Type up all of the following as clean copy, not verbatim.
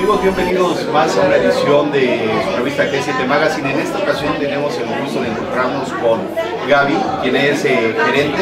amigos, bienvenidos más a una edición de su revista G7 Magazine. En esta ocasión tenemos el gusto de encontrarnos con Gaby, quien es gerente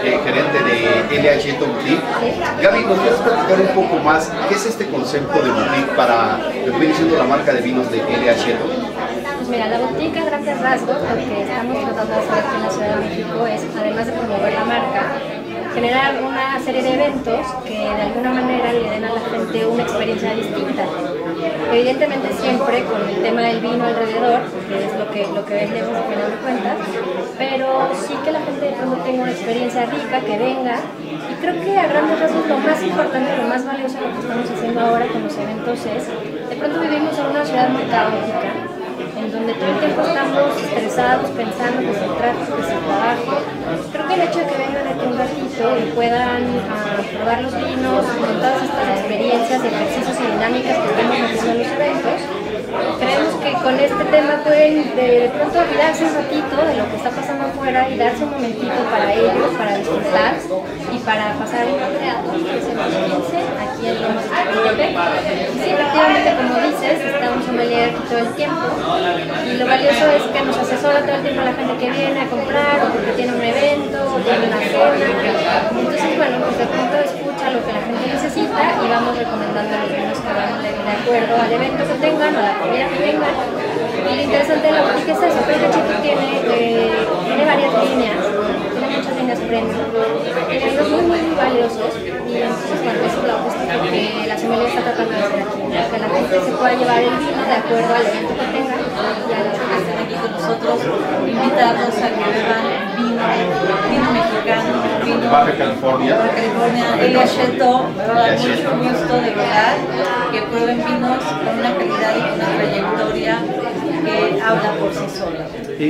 de LH Boutique. Gaby, ¿nos puedes platicar un poco más qué es este concepto de boutique para lo que viene siendo la marca de vinos de LH? Pues mira, la boutique a grandes rasgos, lo que estamos tratando de hacer aquí en la Ciudad de México es, además de promover la marca, generar una serie de eventos que de alguna manera le den a la gente una experiencia distinta. Evidentemente siempre con el tema del vino alrededor, que es lo que vendemos al final de cuentas, pero sí que la gente de pronto tenga una experiencia rica, que venga. Y creo que a grandes rasgos lo más importante, lo más valioso de lo que estamos haciendo ahora con los eventos es, de pronto vivimos en una ciudad muy caótica, en donde todo el tiempo estamos estresados, pensando que es el tráfico, que es el trabajo. Creo que el hecho de que vengan aquí un ratito y puedan probar los vinos, con todas estas experiencias, ejercicios y dinámicas que estamos haciendo en los eventos, creemos que con este tema pueden de pronto olvidarse un ratito de lo que está pasando afuera y darse un momentito para ellos, para disfrutar y para pasar un teatro que es el 15 aquí en Lomas de Chapultepec. Y sí, efectivamente, como dices, está un sommelier aquí todo el tiempo y lo valioso es que nos asesora todo el tiempo la gente que viene a comprar o porque tiene un evento o tiene una cena. Entonces, bueno, pues de pronto escucha lo que la gente necesita y vamos recomendando los vinos que van de acuerdo al evento que tengan o a la comida que tengan. Y lo interesante de la boutique es eso, que el chico tiene varias líneas, tiene muchas líneas premium, tiene unos muy valiosos y entonces bueno, eso es lo que la sommelier está tratando de hacer aquí, que la gente se pueda llevar el vino de acuerdo al evento que tengan y al hecho que estén aquí con nosotros, invitarlos a que beban vino mexicano, vino Baja California, LH, mucho gusto de verdad, que prueben vinos con una calidad y una trayectoria que habla por sí sola.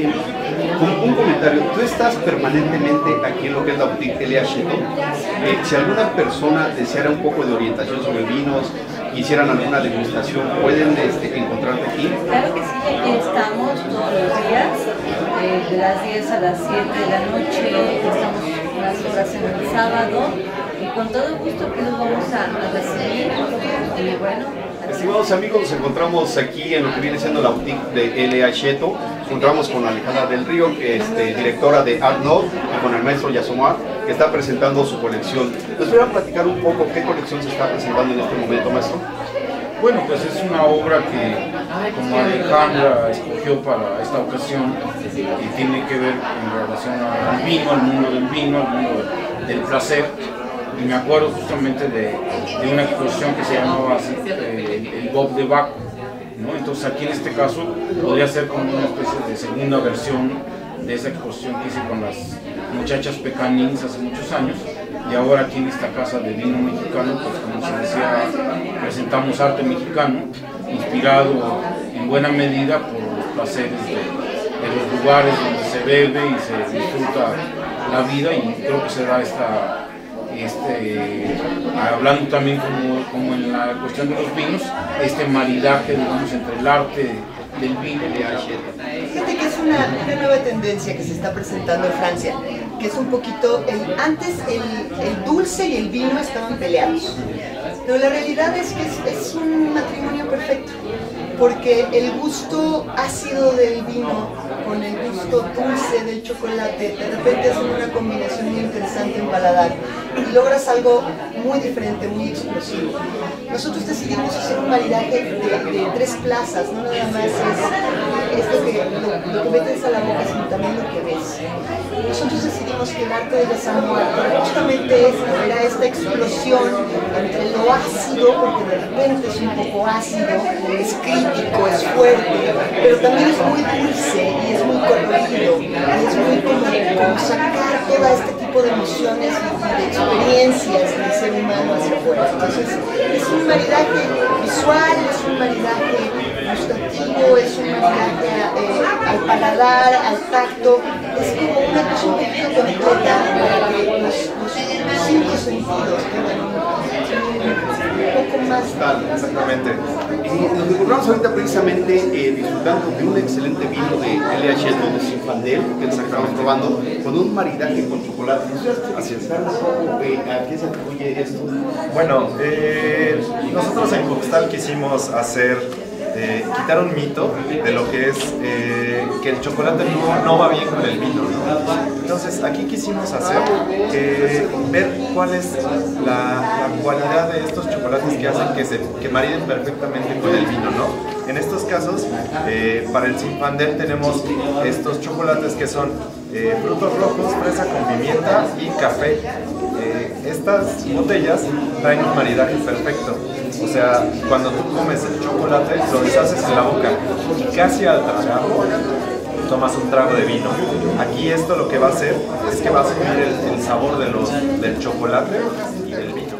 Un comentario, tú estás permanentemente aquí en lo que es la boutique LH. Si alguna persona deseara un poco de orientación sobre vinos, quisieran alguna degustación, ¿pueden encontrarte aquí? Claro que sí, aquí estamos todos los días, de las 10 a las 7 de la noche, estamos unas horas en el sábado y con todo gusto que nos vamos a recibir y bueno. Estimados amigos, nos encontramos aquí en lo que viene siendo la boutique de LH. Encontramos con Alejandra del Río, que es directora de Art Note, y con el maestro Yasomar, que está presentando su colección. ¿Nos voy a platicar un poco qué colección se está presentando en este momento, maestro? Bueno, pues es una obra que como Alejandra escogió para esta ocasión y tiene que ver en relación al vino, al mundo del vino, al mundo del placer. Y me acuerdo justamente de una exposición que se llamaba así, el Bob de Baco, ¿no? Entonces aquí en este caso podría ser como una especie de segunda versión de esa exposición que hice con las muchachas Pecanins hace muchos años, y ahora aquí en esta casa de vino mexicano, pues como se decía, presentamos arte mexicano, inspirado en buena medida por los placeres de los lugares donde se bebe y se disfruta la vida, y creo que se da hablando también como en la cuestión de los vinos, este maridaje, digamos, entre el arte del vino y el arte. Fíjate que es una nueva tendencia que se está presentando en Francia, que es un poquito, antes el dulce y el vino estaban peleados, pero la realidad es que es un matrimonio perfecto, porque el gusto ácido del vino con el gusto dulce del chocolate, de repente hacen una combinación muy interesante en paladar y logras algo muy diferente, muy explosivo. Nosotros decidimos hacer un maridaje de tres plazas, no nada más es lo que metes a la boca, sino también lo que ves. Nosotros decidimos que el arte de desamor justamente era esta explosión entre lo ácido, porque de repente es un poco ácido, es crítico, es fuerte, pero también es muy dulce y es muy colorido, y es muy como sacar todo este tipo de emociones y de experiencias del ser humano hacia afuera. Entonces es un maridaje visual, es un maridaje gustativo, es un maridaje al paladar, al tacto, es como una cosa un poquito completa para que los 5 sentidos tengan un poco más. Exactamente. Y Nos encontramos ahorita precisamente disfrutando de un excelente vino de LH de Zinfandel, que nos estamos probando, con un maridaje con chocolate. Así es. ¿A qué se atribuye esto? Bueno, nosotros en Coxtal quisimos quitar un mito de lo que es que el chocolate no va bien con el vino, ¿no? Entonces aquí quisimos ver cuál es la cualidad de estos chocolates que hacen que mariden perfectamente con el vino, ¿no? En estos casos, para el Zinfandel tenemos estos chocolates que son frutos rojos, fresa con pimienta y café. Estas botellas traen un maridaje perfecto. O sea, cuando tú comes el chocolate, lo deshaces en la boca y casi al tragarlo tomas un trago de vino. Aquí esto lo que va a hacer es que va a subir el sabor del chocolate y del vino.